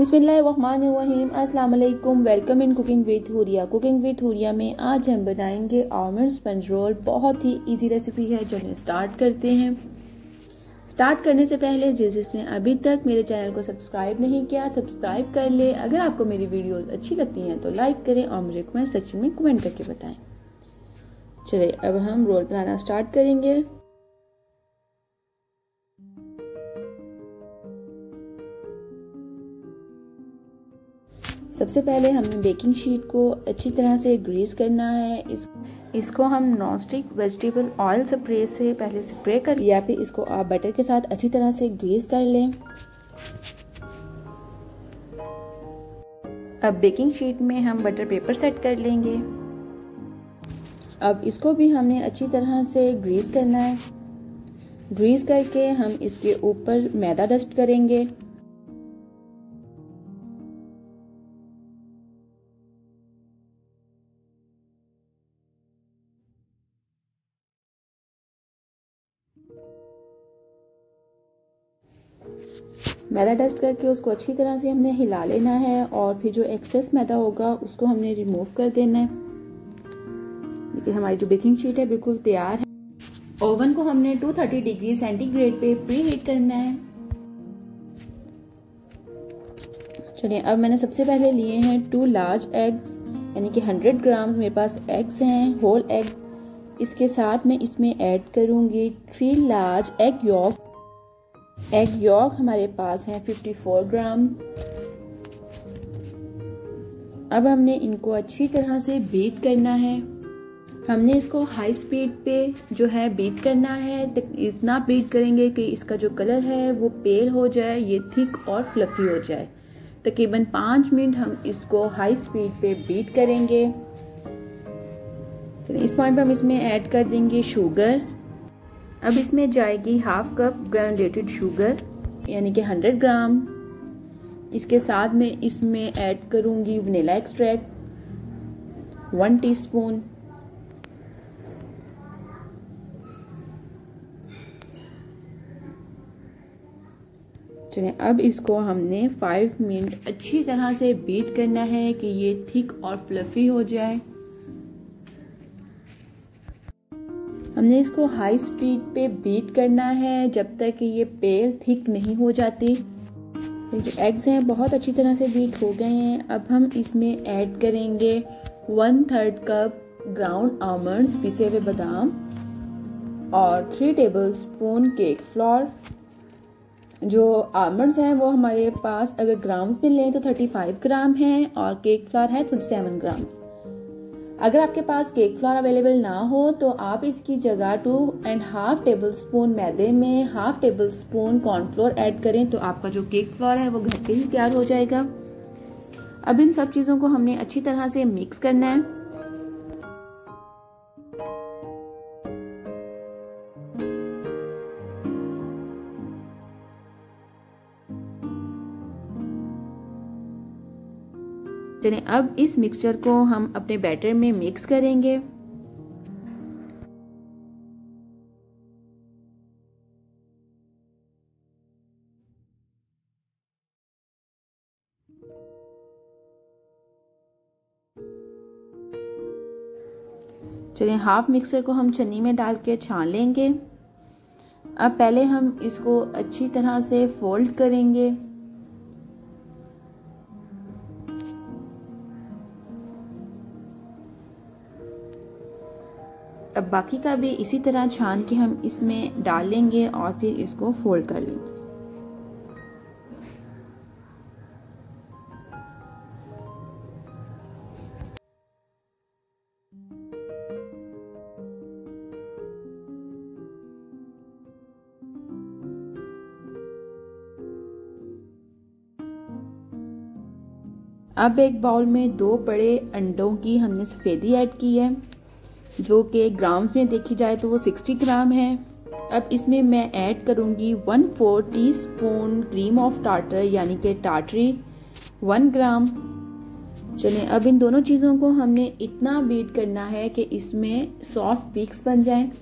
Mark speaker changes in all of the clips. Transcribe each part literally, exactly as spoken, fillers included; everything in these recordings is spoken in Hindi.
Speaker 1: बिस्मिल्लाहिर्रहमानिर्रहीम। अस्सलाम वालेकुम। Welcome in cooking with Huriya. Cooking with Huriya में आज हम बनाएंगे आलमंड स्पंज रोल। बहुत ही इजी रेसिपी है। चलिए स्टार्ट करते हैं। स्टार्ट करने से पहले जिस जिसने अभी तक मेरे चैनल को सब्सक्राइब नहीं किया, सब्सक्राइब कर ले। अगर आपको मेरी वीडियोस अच्छी लगती हैं तो लाइक करें और मुझे कमेंट सेक्शन में कमेंट करके बताएं। चलिए अब हम रोल बनाना स्टार्ट करेंगे। सबसे पहले हमें बेकिंग शीट को अच्छी तरह से ग्रीस करना है। इस, इसको हम non stick vegetable oil spray से पहले स्प्रे कर लिया, फिर इसको आप बटर के साथ अच्छी तरह से ग्रीस कर लें। अब बेकिंग शीट में हम बटर पेपर सेट कर लेंगे। अब इसको भी हमने अच्छी तरह से ग्रीस करना है। ग्रीस करके हम इसके ऊपर मैदा डस्ट करेंगे। मैदा डस्ट करके उसको अच्छी तरह से हमने हिला लेना है और फिर जो एक्सेस मैदा होगा उसको हमने रिमूव कर देना है। देखिए हमारी जो बेकिंग शीट है बिल्कुल तैयार है। ओवन को हमने दो सौ तीस डिग्री सेंटीग्रेड पे प्री हीट करना है। चलिए अब मैंने सबसे पहले लिए हैं टू लार्ज एग्स, यानी कि सौ ग्राम्स मेरे पास एग्स हैं, होल एग। इसके साथ मैं इसमें ऐड करूंगी three large egg yolk. Egg yolk हमारे पास है चौवन ग्राम। अब हमने इनको अच्छी तरह से बीट करना है। हमने इसको हाई स्पीड पे जो है बीट करना है। इतना बीट करेंगे कि इसका जो कलर है वो पेल हो जाए, ये थिक और फ्लफी हो जाए। तकरीबन पाँच मिनट हम इसको हाई स्पीड पे बीट करेंगे। तो इस पॉइंट पर हम इसमें ऐड कर देंगे शुगर। अब इसमें जाएगी हाफ कप ग्रानुलेटेड शुगर, यानी कि सौ ग्राम। इसके साथ में इसमें ऐड करूंगी वनीला एक्सट्रैक्ट वन टीस्पून। चलिए अब इसको हमने पाँच मिनट अच्छी तरह से बीट करना है कि ये थिक और फ्लफी हो जाए। हमने इसको हाई स्पीड पे बीट करना है जब तक कि ये पेल थिक नहीं हो जाती। जो एग्स हैं बहुत अच्छी तरह से बीट हो गए हैं। अब हम इसमें ऐड करेंगे one third cup ground almonds, पिसे हुए बादाम, और three tablespoon cake flour. जो आलमंड्स हैं वो हमारे पास अगर ग्राम्स में लें तो पैंतीस ग्राम हैं और केक फ्लोर है सत्ताईस ग्राम। अगर आपके पास केक फ्लोर अवेलेबल ना हो तो आप इसकी जगह two and half tablespoon मैदे में half tablespoon cornflour add करें तो आपका जो केक फ्लोर है वो घर पे ही तैयार हो जाएगा। अब इन सब चीजों को हमने अच्छी तरह से मिक्स करना है। चलिए अब इस मिक्सचर को हम अपने बैटर में मिक्स करेंगे। चलिए हाफ मिक्सचर को हम छन्नी में डाल के छान लेंगे। अब पहले हम इसको अच्छी तरह से फोल्ड करेंगे। अब बाकी का भी इसी तरह छान के हम इसमें डाल लेंगे और फिर इसको फोल्ड कर लेंगे। अब एक बाउल में दो बड़े अंडों की हमने सफेदी ऐड की है, जो कि ग्राम्स में देखी जाए तो वो साठ ग्राम है। अब इसमें मैं ऐड करूंगी one four teaspoon cream of tartar, यानी कि टार्टरी वन ग्राम। चलिए अब इन दोनों चीज़ों को हमने इतना बीट करना है कि इसमें सॉफ्ट पीक्स बन जाएं।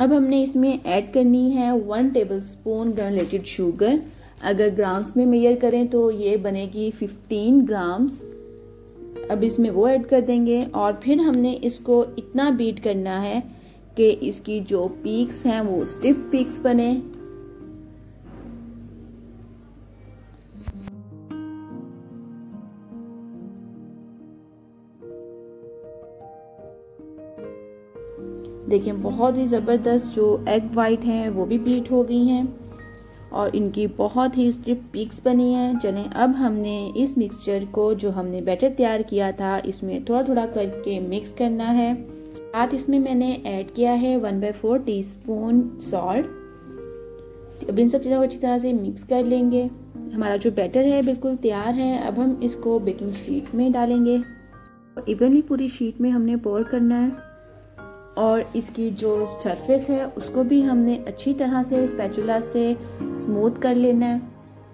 Speaker 1: अब हमने इसमें ऐड करनी है वन टेबलस्पून ग्रेनुलेटेड शुगर। अगर ग्राम्स में मेजर करें तो ये बनेगी फिफ्टीन ग्राम्स। अब इसमें वो ऐड कर देंगे और फिर हमने इसको इतना बीट करना है कि इसकी जो पीक्स हैं वो स्टिफ पीक्स बने। देखिए बहुत ही ज़बरदस्त जो एग वाइट हैं वो भी बीट हो गई हैं और इनकी बहुत ही स्ट्रिप पीक्स बनी हैं। चलें अब हमने इस मिक्सचर को जो हमने बैटर तैयार किया था इसमें थोड़ा थोड़ा करके मिक्स करना है। साथ इसमें मैंने ऐड किया है one by four teaspoon salt. अब इन सब चीज़ों को अच्छी तरह से मिक्स कर लेंगे। हमारा जो बैटर है बिल्कुल तैयार है। अब हम इसको बेकिंग शीट में डालेंगे। इवनली पूरी शीट में हमने पोर करना है और इसकी जो सरफेस है उसको भी हमने अच्छी तरह से स्पैचुला से स्मूथ कर लेना है,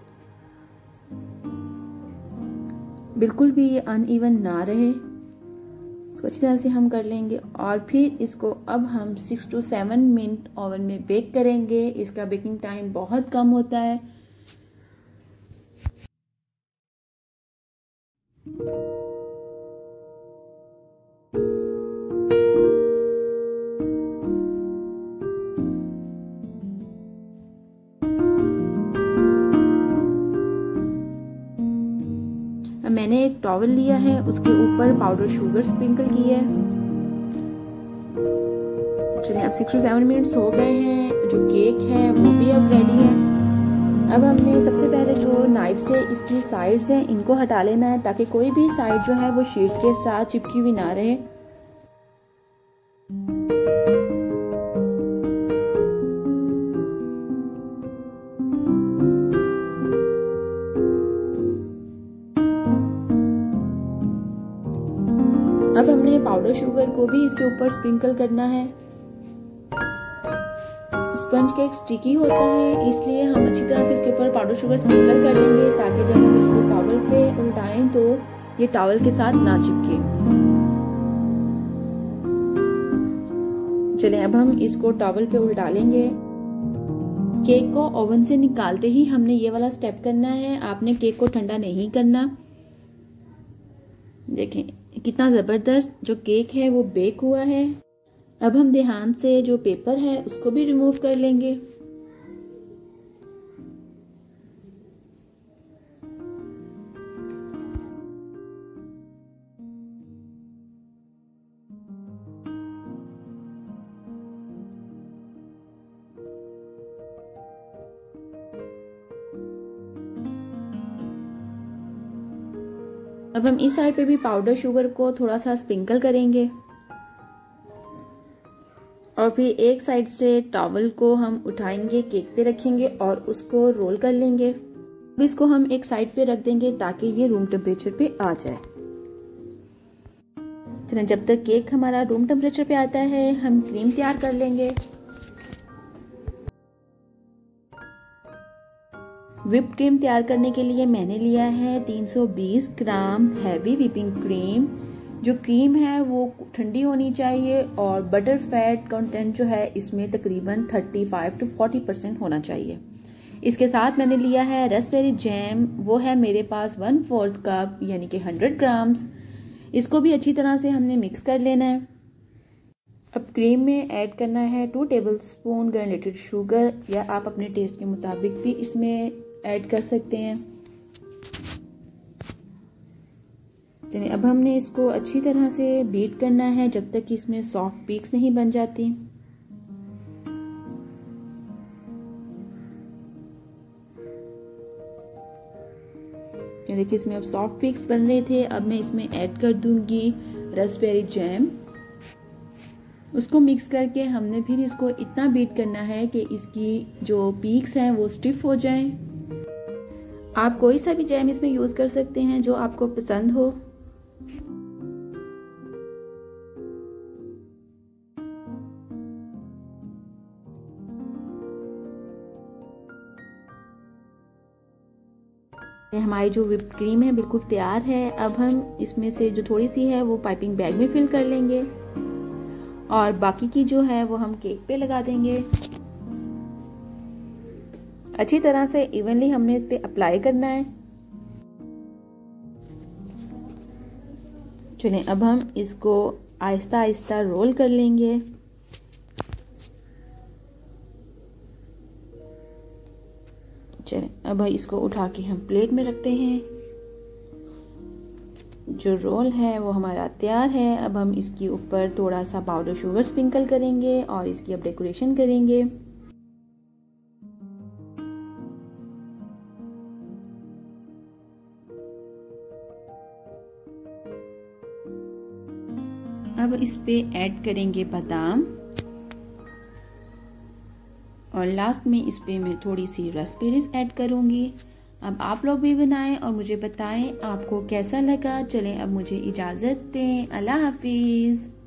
Speaker 1: बिल्कुल भी ये अनइवन ना रहे। इसको अच्छी तरह से हम कर लेंगे और फिर इसको अब हम six to seven minute oven में बेक करेंगे। इसका बेकिंग टाइम बहुत कम होता है। मैंने एक टॉवल लिया है, उसके ऊपर पाउडर शुगर स्प्रिंकल की है। चलिए अब सिक्स टू सेवन मिनट्स हो गए हैं। जो केक है वो भी अब रेडी है। अब हमने सबसे पहले जो नाइफ से इसकी साइड्स हैं इनको हटा लेना है ताकि कोई भी साइड जो है वो शीट के साथ चिपकी हुई ना रहे। अब हमने पाउडर शुगर को भी इसके ऊपर स्प्रिंकल करना है। स्पंज केक स्टिकी होता है इसलिए हम अच्छी तरह से इसके ऊपर पाउडर शुगर स्प्रिंकल कर लेंगे ताकि जब हम इसको टॉवल पे उल्टाएं तो ये टॉवल के साथ ना चिपके। चलिए अब हम इसको टॉवल पे उल्टा लेंगे। केक को ओवन से निकालते ही हमने ये वाला स्टेप करना है। आपने केक को ठंडा नहीं करना। देखें कितना ज़बरदस्त जो केक है वो बेक हुआ है। अब हम ध्यान से जो पेपर है उसको भी रिमूव कर लेंगे। अब हम इस साइड पे भी पाउडर शुगर को थोड़ा सा स्प्रिंकल करेंगे और फिर एक साइड से टॉवल को हम उठाएंगे, केक पे रखेंगे और उसको रोल कर लेंगे। अब इसको हम एक साइड पे रख देंगे ताकि ये रूम टेम्परेचर पे आ जाए। तो जब तक केक हमारा रूम टेम्परेचर पे आता है हम क्रीम तैयार कर लेंगे। व्हिप्ड क्रीम तैयार करने के लिए मैंने लिया है तीन सौ बीस ग्राम हैवी व्हिपिंग क्रीम। जो क्रीम है वो ठंडी होनी चाहिए और बटर फैट कंटेंट जो है इसमें तकरीबन पैंतीस टू चालीस परसेंट होना चाहिए। इसके साथ मैंने लिया है रास्पबेरी जैम, वो है मेरे पास वन फोर्थ कप यानी कि हंड्रेड ग्राम्स। इसको भी अच्छी तरह से हमने मिक्स कर लेना है। अब क्रीम में ऐड करना है two tablespoon granulated sugar, या आप अपने टेस्ट के मुताबिक भी इसमें ऐड कर सकते हैं। चलिए अब हमने इसको अच्छी तरह से बीट करना है जब तक कि इसमें सॉफ्ट पीक्स नहीं बन जाती। देखिए इसमें अब सॉफ्ट पीक्स बन रहे थे। अब मैं इसमें ऐड कर दूंगी रास्पबेरी जैम। उसको मिक्स करके हमने फिर इसको इतना बीट करना है कि इसकी जो पीक्स हैं वो स्टिफ हो जाएं। आप कोई सा भी जैम इसमें यूज कर सकते हैं जो आपको पसंद हो। हमारी जो व्हिप्ड क्रीम है बिल्कुल तैयार है। अब हम इसमें से जो थोड़ी सी है वो पाइपिंग बैग में फिल कर लेंगे और बाकी की जो है वो हम केक पे लगा देंगे। अच्छी तरह से इवनली हमने इस पे अप्लाई करना है। चलें अब हम इसको आहिस्ता आहिस्ता रोल कर लेंगे। चलें अब इसको उठा के हम प्लेट में रखते हैं। जो रोल है वो हमारा तैयार है। अब हम इसके ऊपर थोड़ा सा पाउडर शुगर स्प्रिंकल करेंगे और इसकी अब डेकोरेशन करेंगे। अब इस पे ऐड करेंगे बादाम और लास्ट में इस पे मैं थोड़ी सी रास्पबेरीज ऐड करूंगी। अब आप लोग भी बनाएं और मुझे बताएं आपको कैसा लगा। चलें अब मुझे इजाज़त दें। अल्लाह हाफिज़।